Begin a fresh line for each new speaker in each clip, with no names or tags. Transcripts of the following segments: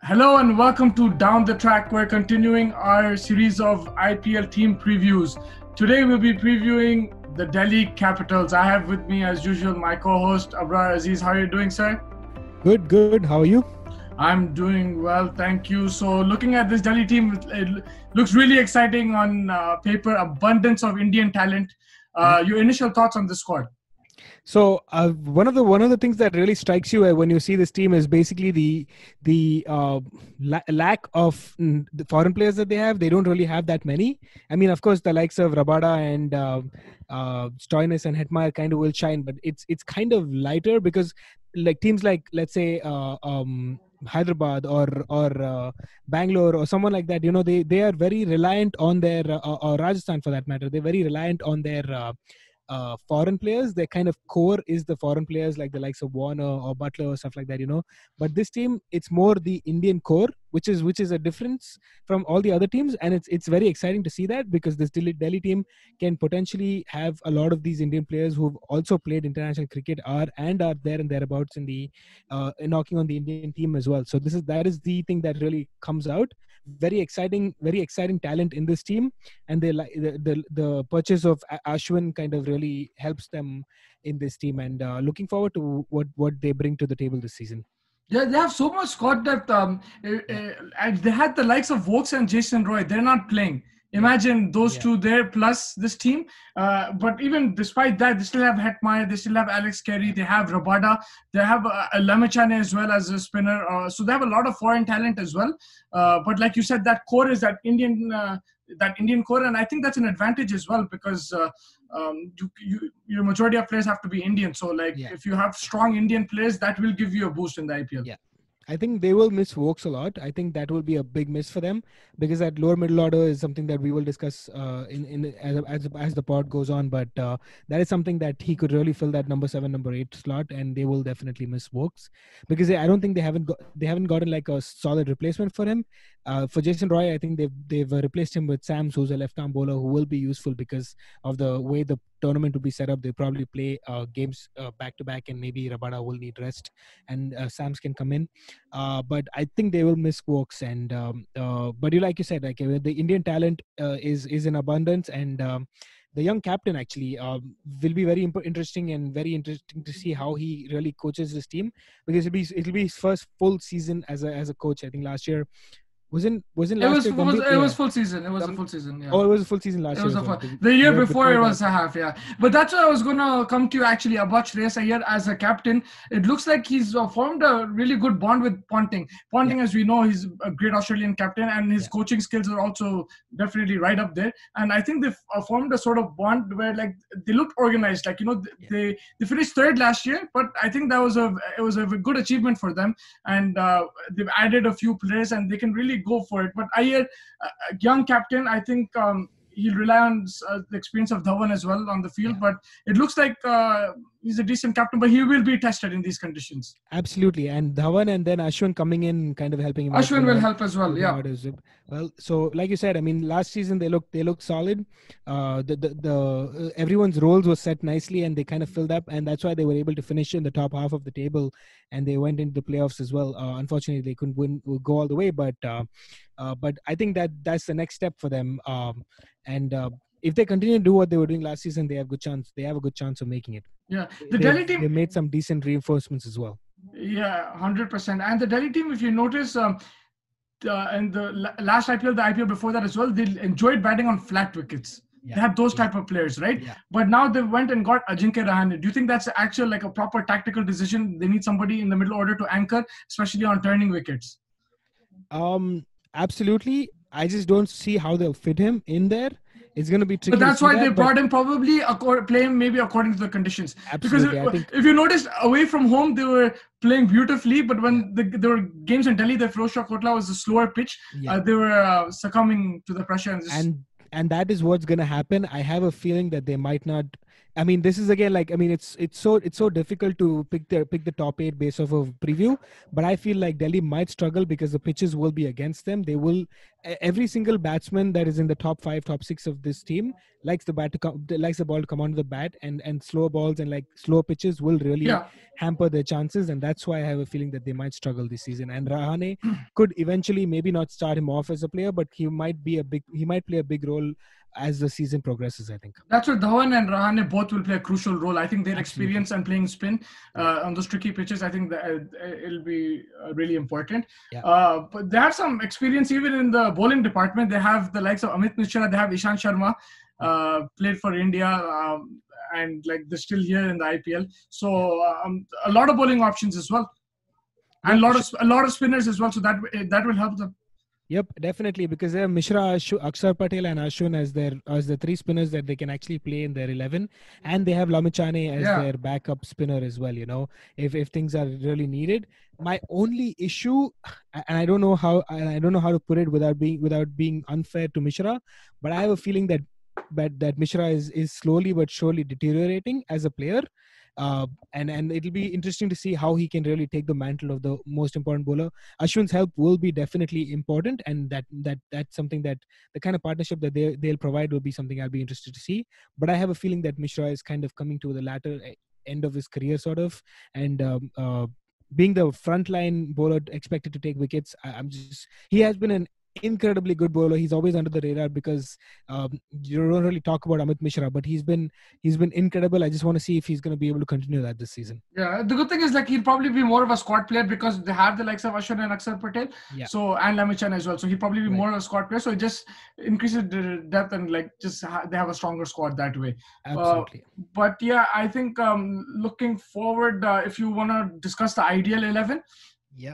Hello and welcome to Down the Track. We're continuing our series of IPL team previews. Today we'll be previewing the Delhi Capitals. I have with me as usual my co-host Abrar Aziz. How are you doing, sir?
Good. How are you?
I'm doing well, thank you. So looking at this Delhi team, it looks really exciting on paper. Abundance of Indian talent. Your initial thoughts on the squad?
So one of the things that really strikes you when you see this team is basically the lack of the foreign players that they have. They don't really have that many. I mean, of course, the likes of Rabada and Stoinis and Hetmeyer kind of will shine, but it's kind of lighter because like teams like, let's say, Hyderabad or Bangalore or someone like that, they are very reliant on their or Rajasthan for that matter. They're very reliant on their foreign players. Their kind of core is the foreign players like the likes of Warner or Butler or stuff like that. But this team, it's more the Indian core, which is a difference from all the other teams, and it's very exciting to see that because this Delhi team can potentially have a lot of these Indian players who've also played international cricket are there and thereabouts in the knocking on the Indian team as well. So that is the thing that really comes out. Very exciting talent in this team, and the purchase of Ashwin kind of really helps them in this team, and looking forward to what they bring to the table this season.
Yeah, they have so much squad depth. They had the likes of Vokes and Jason Roy. They're not playing. Imagine those two there plus this team. But even despite that, they still have Hetmeyer, they still have Alex Carey, they have Rabada, they have Lamachane as well as a spinner. So they have a lot of foreign talent as well. But like you said, that core is that Indian core, and I think that's an advantage as well because your majority of players have to be Indian. So if you have strong Indian players, that will give you a boost in the IPL.
Yeah. I think they will miss Vokes a lot. I think that will be a big miss for them because that lower middle order is something that we will discuss as the pod goes on. But that is something that he could really fill that number 7, number 8 slot, and they will definitely miss Vokes because I don't think they haven't gotten like a solid replacement for him. For Jason Roy, I think they've replaced him with Sams, who's a left-arm bowler who will be useful because of the way the tournament will be set up. They probably play games back to back, and maybe Rabada will need rest, and Sams can come in. But I think they will miss Vokes, and but like you said, like the Indian talent is in abundance, and the young captain actually will be very interesting to see how he really coaches this team because it'll be his first full season as a coach. I think last year. Wasn't last year?
It was full season. It was a full season. Yeah.
Oh, it was a full season last year.
The year before it was a half. Yeah, but that's what I was gonna come to actually about Shreyas Iyer as a captain. It looks like he's formed a really good bond with Ponting. Ponting, as we know, he's a great Australian captain, and his coaching skills are also definitely right up there. And I think they've formed a sort of bond where they looked organized. They finished third last year, but I think it was a good achievement for them. And they've added a few players, and they can really go for it. But Iyer, a young captain, I think he'll rely on the experience of Dhawan as well on the field. But it looks like he's a decent captain, but he will be tested in these conditions.
Absolutely, and Dhawan and then Ashwin coming in, kind of helping him.
Ashwin will help as well. Yeah.
Well, so like you said, I mean, last season they looked solid. Everyone's roles were set nicely, and they kind of filled up, and that's why they were able to finish in the top half of the table, and they went into the playoffs as well. Unfortunately, they couldn't go all the way, but I think that's the next step for them. If they continue to do what they were doing last season, they have a good chance of making it.
Yeah, Delhi team,
they made some decent reinforcements as well.
Yeah, 100%. And the Delhi team, if you notice, in the last IPL, the IPL before that as well, they enjoyed batting on flat wickets. Yeah. They have those type of players, right? Yeah. But now they went and got Ajinkya Rahane. Do you think that's actually like a proper tactical decision? They need somebody in the middle order to anchor, especially on turning wickets.
Absolutely. I just don't see how they'll fit him in there. It's going to be tricky.
But that's why they brought him, probably playing maybe according to the conditions. Absolutely. Because if you noticed, away from home, they were playing beautifully. But when there were games in Delhi, the Firozshah Kotla was a slower pitch. They were succumbing to the pressure.
And that is what's going to happen. I have a feeling that they might not I mean, this is again like, I mean, it's so difficult to pick the top 8 based off of preview, but I feel like Delhi might struggle because the pitches will be against them. They will, every single batsman that is in the top 5, top 6 of this team likes the ball to come onto the bat, and slow balls and like slow pitches will really hamper their chances, and that's why I have a feeling that they might struggle this season. And Rahane could eventually maybe not start him off as a player, but he might play a big role as the season progresses, I think.
That's where Dhawan and Rahane both will play a crucial role. I think their experience and playing spin on those tricky pitches, I think that it'll be really important. But they have some experience even in the bowling department. They have the likes of Amit Mishra, they have Ishant Sharma, played for India, and like they're still here in the IPL. So a lot of bowling options as well, and a lot of spinners as well. So that will help them.
Yep, definitely, because they have Mishra, Akshar Patel and Ashwin as the 3 spinners that they can actually play in their 11, and they have Lamichhane as their backup spinner as well, you know, if things are really needed. My only issue, and I don't know how to put it without being unfair to Mishra, but I have a feeling that Mishra is slowly but surely deteriorating as a player. And it'll be interesting to see how he can really take the mantle of the most important bowler. Ashwin's help will be definitely important, and that's something that the kind of partnership that they'll provide will be something I'll be interested to see. But I have a feeling that Mishra is kind of coming to the latter end of his career, sort of, and being the frontline bowler expected to take wickets, he has been an incredibly good bowler. He's always under the radar because you don't really talk about Amit Mishra, but he's been incredible. I just want to see if he's going to be able to continue that this season.
Yeah, the good thing is like he'll probably be more of a squad player because they have the likes of Ashwin and Akshar Patel, so and Lamichhane as well. So he'll probably be more of a squad player. So it just increases the depth and like just they have a stronger squad that way.
Absolutely.
But yeah, I think looking forward, if you want to discuss the ideal 11.
Yeah.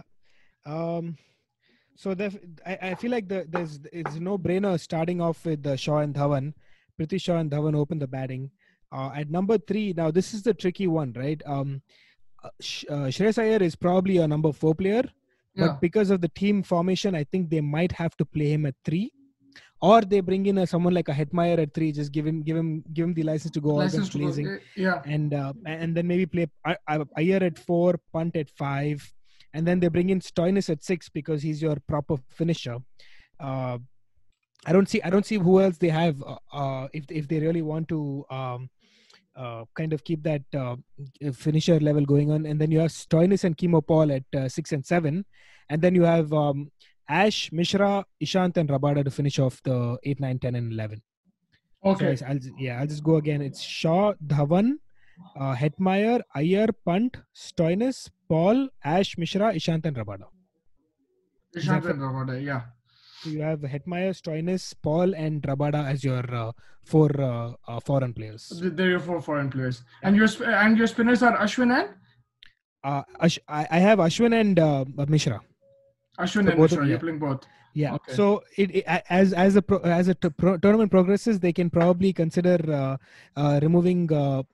So I feel like it's no brainer starting off with Shaw and Dhawan. Prithvi Shaw and Dhawan open the batting. At number 3, now this is the tricky one, right? Shreyas Iyer is probably a number 4 player, but because of the team formation, I think they might have to play him at 3, or they bring in someone like a Hetmeyer at 3, just give him the license to go all guns blazing, and then maybe play Iyer at 4, Punt at 5. And then they bring in Stoinis at 6 because he's your proper finisher. I don't see who else they have if they really want to kind of keep that finisher level going on. And then you have Stoinis and Kimo Paul at 6 and 7, and then you have Ash, Mishra, Ishant, and Rabada to finish off the 8, 9, 10, and 11.
Okay.
So I'll just go again. It's Shaw, Dhawan, Hetmeyer, Iyer, Punt, Stoinis, Paul, Ash, Mishra, Ishant, and Rabada.
Ishant and Rabada, yeah.
So you have Hetmeyer, Stoinis, Paul, and Rabada as your 4 foreign players.
They're your 4 foreign players, and your spinners are Ashwin and.
I have Ashwin and Mishra.
Ashwin and Mishra, you're playing both.
Yeah. Okay. So as the tournament progresses, they can probably consider removing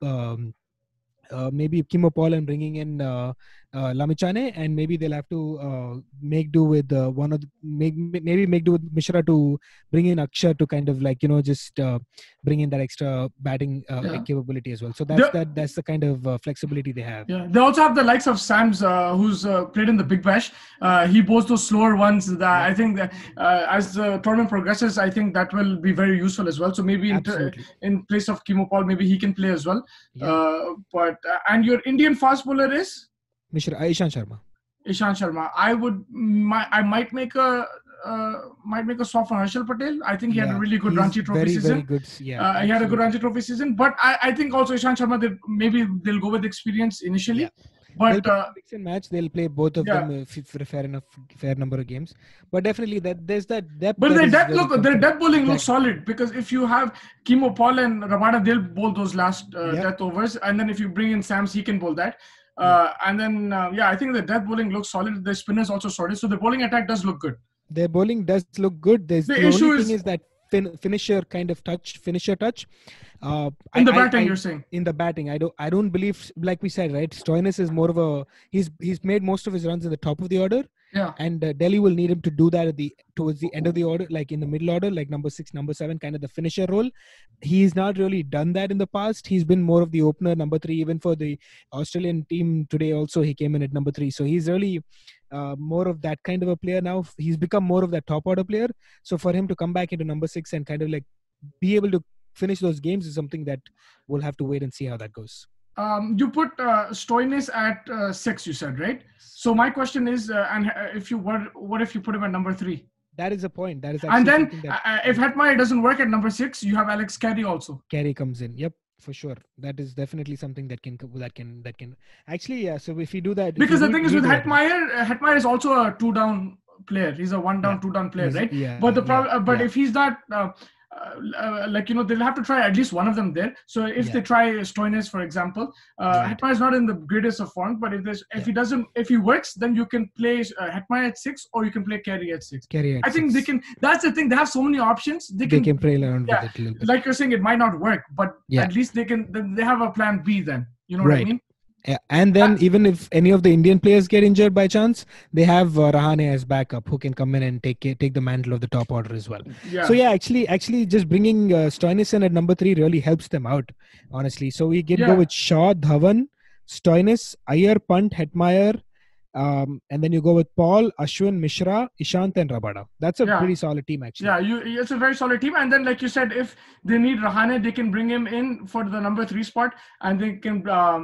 maybe Kimo Paul and bringing in Lamichhane, and maybe they'll have to make do with make do with Mishra to bring in Akshar to kind of like, you know, just bring in that extra batting capability as well. So that's the kind of flexibility they have.
Yeah, they also have the likes of Sams, who's played in the Big Bash. He bowls those slower ones. That I think that as the tournament progresses, I think that will be very useful as well. So maybe in place of Kimo Paul, maybe he can play as well. Yeah. And your Indian fast bowler is
Mishra, Ishant Sharma.
Ishant Sharma. I might make a swap for Harshal Patel. I think he had a really good Ranji Trophy season.
Very good.
Yeah, he had a good Ranji Trophy season. But I think also Ishant Sharma, maybe they'll go with experience initially. Yeah. But
mix and match, they'll play both of them for a fair number of games. But definitely there's that depth.
But their depth bowling looks solid, because if you have Kimo Paul and Rabada, they'll bowl those last death overs, and then if you bring in Sams, he can bowl that. And then I think the death bowling looks solid. The spinners also solid, so the bowling attack does look good.
Their bowling does look good. The only thing is that finisher touch.
In the batting, you're saying?
In the batting, I don't believe, like we said, right? Stoinis is more of a he's made most of his runs in the top of the order,
Yeah.
And Delhi will need him to do that towards the end of the order, like in the middle order, like number 6, number 7, kind of the finisher role. He's not really done that in the past. He's been more of the opener, number 3, even for the Australian team today. Also, he came in at number 3, so he's really more of that kind of a player now. He's become more of that top order player. So for him to come back into number 6 and kind of like be able to finish those games is something that we'll have to wait and see how that goes.
You put Stoinis at 6, you said, right? So my question is, what if you put him at number 3?
That is a point. That is
actually. And then if Hetmyer doesn't work at number 6, you have Alex Carey also.
Carey comes in. Yep, for sure. That is definitely something that can actually. Yeah. So if you do that,
because the thing is with Hetmyer is also a 2-down player. He's a 1-down, 2-down player, right?
Yeah.
But the problem, if he's not. They'll have to try at least one of them there. So if they try Stoinis, for example, Hetmyer is not in the greatest of form, but if he works, then you can play Hetmyer at 6, or you can play Carey at 6. I think they can. That's the thing. They have so many options. They can play around with it a little bit. Like you're saying, it might not work, but at least they can. They have a plan B then. You know what I mean?
Yeah. And then even if any of the Indian players get injured by chance, they have Rahane as backup, who can come in and take the mantle of the top order as well.
Yeah.
So actually just bringing Stoinis in at number 3 really helps them out, honestly. So we go with Shaw, Dhawan, Stoinis, Iyer, Pant, Hetmyer, and then you go with Paul, Ashwin, Mishra, Ishant, and Rabada. That's a pretty solid team, actually.
Yeah, it's a very solid team. And then, like you said, if they need Rahane, they can bring him in for the number 3 spot, and they can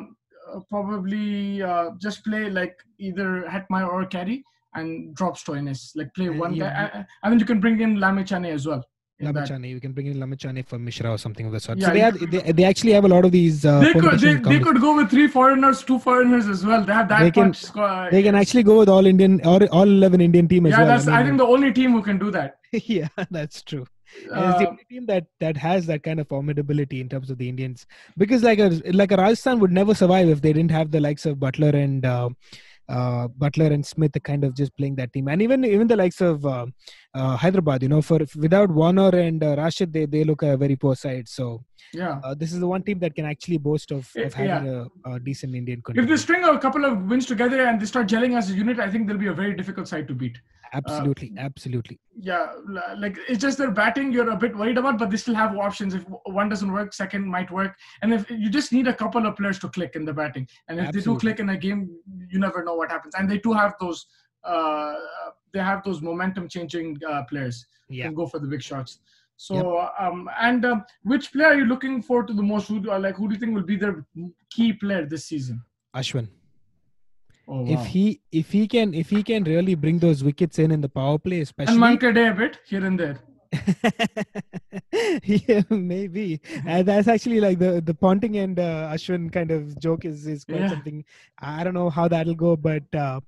probably just play like either Hetmyer or Carey and drop Stoinis, like play one guy, and then you can bring in Lamichhane as well.
Lamichhane, you can bring in Lamichhane for Mishra or something of the sort. So they actually have a lot of these.
They could go with 3 foreigners, 2 foreigners as well. They have that much squad.
They can actually go with all Indian or all 11 Indian team as well.
I think the only team who can do that.
Yeah, that's true. It's the only team that has that kind of formidability in terms of the Indians, because like a Rajasthan would never survive if they didn't have the likes of Butler and Smith kind of just playing that team, and even the likes of Hyderabad, without Warner and Rashid, they look a very poor side. So this is the one team that can actually boast of having a decent Indian country.
If they string a couple of wins together and they start gelling as a unit, I think they'll be a very difficult side to beat.
Absolutely.
Yeah, like it's just their batting you're a bit worried about, but they still have options. If one doesn't work, second might work, and if you just need a couple of players to click in the batting, and if they do click in a game, you never know what happens. And they do have those. They have those momentum-changing players who can go for the big shots. So, which player are you looking forward to the most? Who do you think will be their key player this season?
Ashwin.
Oh, wow.
If he can really bring those wickets in the power play, especially,
and Wankhede a bit here and there.
Yeah, maybe. That's actually like the Ponting and Ashwin kind of joke is quite something. I don't know how that'll go, but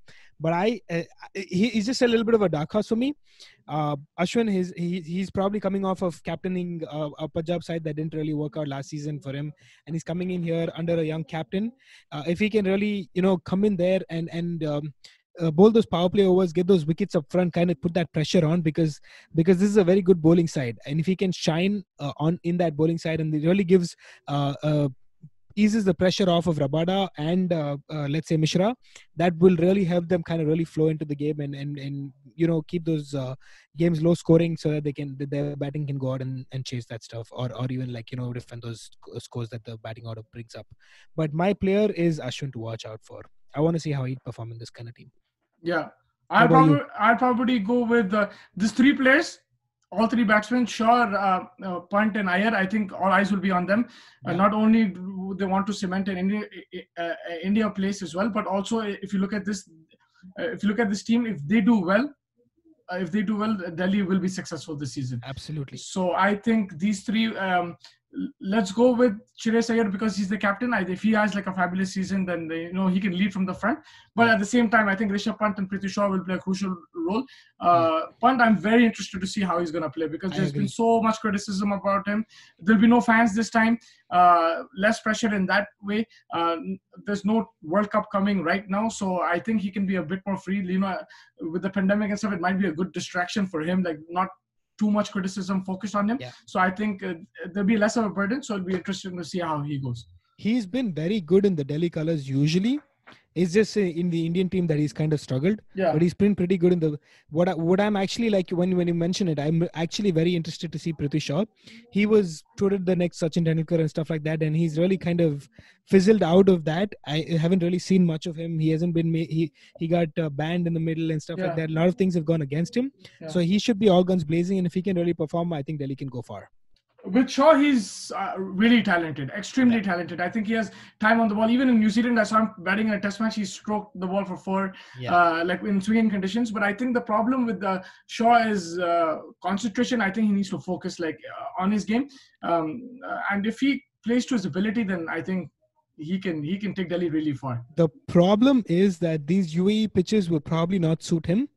he's just a little bit of a dark horse for me. Ashwin, he's probably coming off of captaining a Punjab side that didn't really work out last season for him, and he's coming in here under a young captain. If he can really come in there and bowl those power play overs, get those wickets up front, kind of put that pressure on, because this is a very good bowling side, and if he can shine in that bowling side, and it really gives eases the pressure off of Rabada and let's say Mishra, that will really help them kind of really flow into the game and keep those games low scoring, so that their batting can go out and chase that stuff, or even defend those scores that the batting order brings up. But my player is Ashwin to watch out for. I want to see how he'd perform in this kind of team.
Yeah, I'll probably go with these 3 players. All 3 batsmen, Shaw, Pant and Iyer. I think all eyes will be on them. Not only do they want to cement an India place as well, but also if you look at this team, if they do well, Delhi will be successful this season.
Absolutely.
So I think these 3. Let's go with Shreyas Iyer because he's the captain. If he has like a fabulous season, then he can lead from the front. But at the same time, I think Rishabh Pant and Prithvi Shaw will play a crucial role. Pant, I'm very interested to see how he's going to play, because there's been so much criticism about him. There'll be no fans this time. Less pressure in that way. There's no World Cup coming right now, so I think he can be a bit more free. With the pandemic and stuff, it might be a good distraction for him. Like not too much criticism focused on him. So I think there'll be less of a burden. So it'll be interesting to see how he goes.
He's been very good in the Delhi colours usually. It's just in the Indian team that he's kind of struggled.
Yeah.
But he's been pretty good in the what I'm actually like when you mention it, I'm actually very interested to see Prithvi Shaw. He was touted the next Sachin Tendulkar and stuff like that, and he's really kind of fizzled out of that. I haven't really seen much of him. He hasn't been he got banned in the middle and stuff like that. A lot of things have gone against him. So he should be all guns blazing, and if he can really perform, I think Delhi can go far.
With Shaw, he's really talented, extremely talented. I think he has time on the ball. Even in New Zealand, I saw him batting in a test match. He stroked the ball for 4, like in swinging conditions. But I think the problem with Shaw is concentration. I think he needs to focus on his game. And if he plays to his ability, then I think he can take Delhi really far.
The problem is that these UAE pitches will probably not suit him.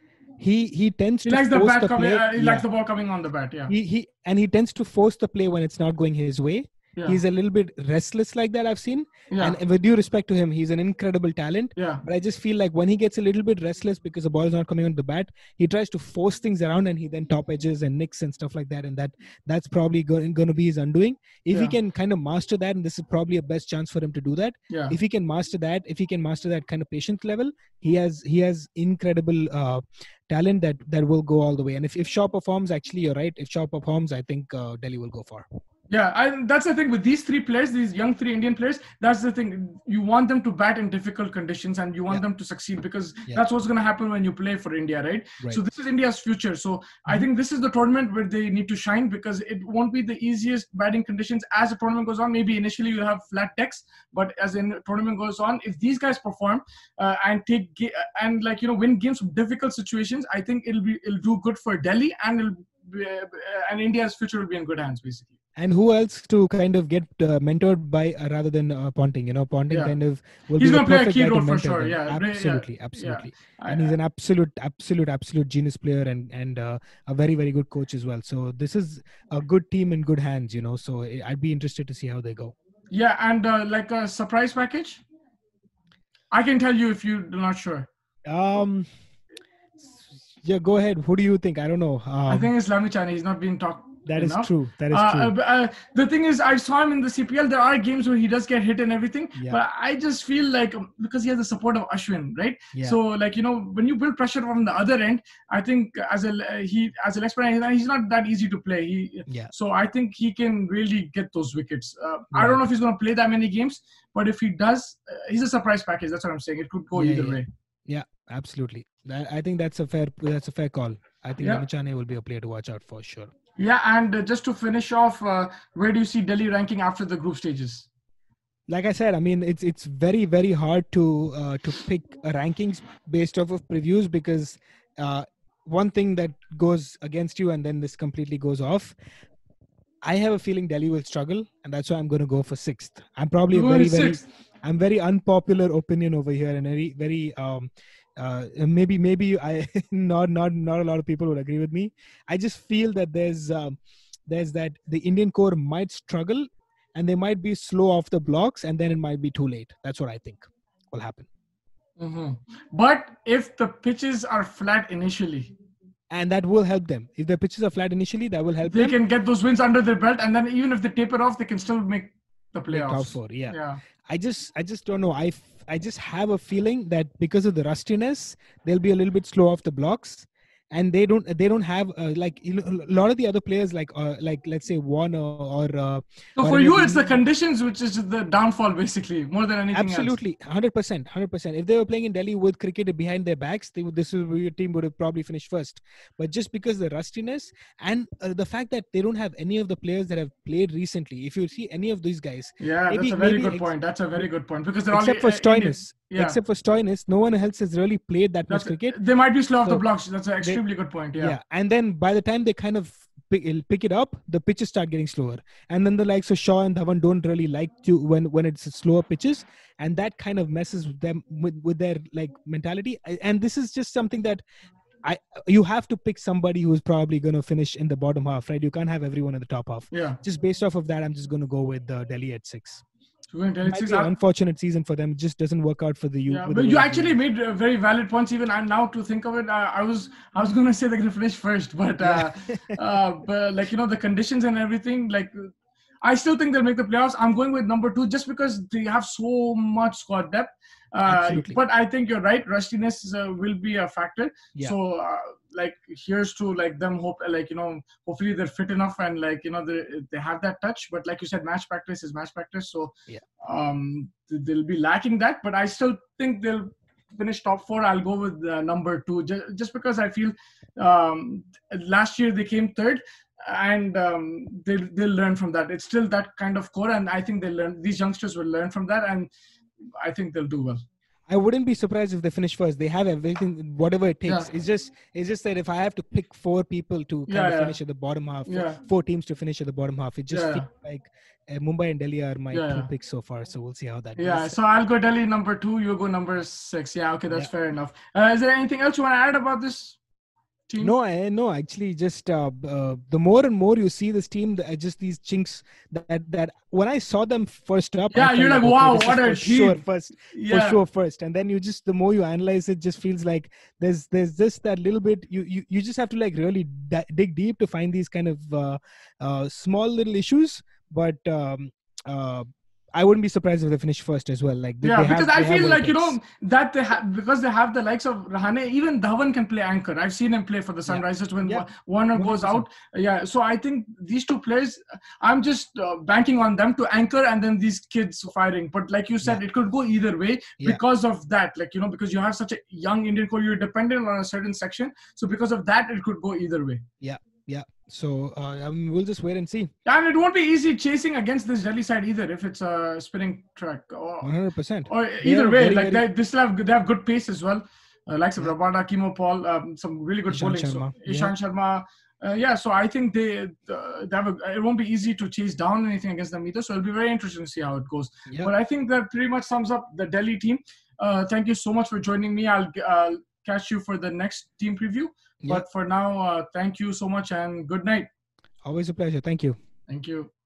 He tends to
likes the bat coming.
Play.
He likes the ball coming on the bat. Yeah.
He tends to force the play when it's not going his way. Yeah. He's a little bit restless like that, I've seen. Yeah. And with due respect to him, he's an incredible talent.
Yeah.
But I just feel like when he gets a little bit restless because the ball is not coming on the bat, he tries to force things around and he then top edges and nicks and stuff like that. And that's probably going to be his undoing. If he can kind of master that, and this is probably a best chance for him to do that.
Yeah.
If he can master that kind of patient level, he has incredible talent that will go all the way. And if Shaw performs, actually, you're right. If Shaw performs, I think Delhi will go far.
Yeah, that's the thing with these 3 players, these young 3 Indian players. That's the thing. You want them to bat in difficult conditions and you want them to succeed because that's what's going to happen when you play for India, right? So this is India's future. So I think this is the tournament where they need to shine because it won't be the easiest batting conditions as the tournament goes on. Maybe initially you'll have flat decks, but as the tournament goes on, if these guys perform and win games from difficult situations, I think it'll do good for Delhi and India's future will be in good hands, basically.
And who else to kind of get mentored by rather than Ponting? Ponting kind of will
he's
be
going to play a key role for sure.
Yeah, absolutely. And he's an absolute genius player and a very, very good coach as well. So this is a good team in good hands. So I'd be interested to see how they go.
Yeah, and like a surprise package, I can tell you if you're not sure.
Yeah, go ahead. Who do you think? I don't know.
I think it's Lamichhane. He's not being talked.
That is true.
The thing is, I saw him in the CPL. There are games where he does get hit and everything, but I just feel like because he has the support of Ashwin, right?
Yeah.
So when you build pressure from the other end, I think as a leg spinner, he's not that easy to play. So I think he can really get those wickets. I don't know if he's going to play that many games, but if he does, he's a surprise package. That's what I'm saying. It could go either way.
Yeah, absolutely. I think that's a fair call. I think Lamichhane will be a player to watch out for sure.
Yeah, and just to finish off, where do you see Delhi ranking after the group stages?
Like I said, I mean, it's very, very hard to pick rankings based off of previews because one thing that goes against you and then this completely goes off. I have a feeling Delhi will struggle, and that's why I'm going to go for 6th. I'm probably I'm very unpopular opinion over here, and very, very maybe I not a lot of people would agree with me. I just feel that there's that the Indian core might struggle and they might be slow off the blocks and then it might be too late. That's what I think will happen.
Mm-hmm. But if the pitches are flat initially,
and that will help them. If the pitches are flat initially, that will help them.
They can get those wins under their belt, and then even if they taper off, they can still make the playoffs.
Top 4, yeah. I just don't know. I just have a feeling that because of the rustiness, they'll be a little bit slow off the blocks, and they don't have a lot of the other players like let's say Warner or.
So for you, it's the conditions which is the downfall basically more than anything
Absolutely,
else.
100%. If they were playing in Delhi with cricket behind their backs, your team would have probably finished first. But just because the rustiness and the fact that they don't have any of the players that have played recently, if you see any of these guys,
that's a very good point. That's a very good point because they're
except for Stoinis. Except for Stoinis, no one else has really played that much cricket.
They might be slow off the blocks. That's an extremely good point. Yeah.
And then by the time they kind of pick it up, the pitches start getting slower. And then the likes of Shaw and Dhawan don't really like to when it's slower pitches. And that kind of messes with them with their mentality. And this is just something that you have to pick somebody who's probably going to finish in the bottom half, right? You can't have everyone in the top half.
Yeah.
Just based off of that, I'm just going to go with Delhi at 6.
It
might be an unfortunate season for them. It just doesn't work out for the youth.
Yeah, but you actually made very valid points. Even now to think of it, I was going to say they're going to finish first, but but the conditions and everything, I still think they'll make the playoffs. I'm going with number 2 just because they have so much squad depth.
Absolutely.
But I think you're right. Rustiness will be a factor.
Yeah.
So like here's to like them hope like hopefully they're fit enough and like they have that touch. But like you said, match practice is match practice. So
yeah,
they'll be lacking that. But I still think they'll finish top 4. I'll go with number 2 just because I feel last year they came third. And they'll learn from that. It's still that kind of core, and I think these youngsters will learn from that, and I think they'll do well.
I wouldn't be surprised if they finish first. They have everything, whatever it takes.
Yeah.
It's just that if I have to pick 4 people to kind of finish at the bottom half, 4 teams to finish at the bottom half, it just feels like Mumbai and Delhi are my 2 picks so far. So we'll see how that goes.
Yeah, so I'll go Delhi number 2, you go number 6. Yeah, okay, that's fair enough. Is there anything else you want to add about this team?
No, actually, just the more and more you see this team, just these chinks that when I saw them first up,
you're like, wow, what a team!
For sure first, and then the more you analyze it, just feels like there's just that little bit. You just have to like really dig deep to find these kind of small little issues, but. I wouldn't be surprised if they finish first as well. Like
because I feel like that because they have the likes of Rahane. Even Dhawan can play anchor. I've seen him play for the Sunrisers when Warner 100%. Goes out. Yeah, so I think these 2 players, I'm just banking on them to anchor, and then these kids firing. But like you said, it could go either way because of that. Like because you have such a young Indian core, you're dependent on a certain section. So because of that, it could go either way.
Yeah. So we'll just wait and see.
And it won't be easy chasing against this Delhi side either if it's a spinning track.
100%.
Or either way, like they have good pace as well. Likes of Rabada, Kimo Paul, some really good bowling. Ishant Sharma. So I think they have it won't be easy to chase down anything against them either. So it'll be very interesting to see how it goes. But I think that pretty much sums up the Delhi team. Thank you so much for joining me. I'll catch you for the next team preview. But for now, thank you so much and good night.
Always a pleasure. Thank you.
Thank you.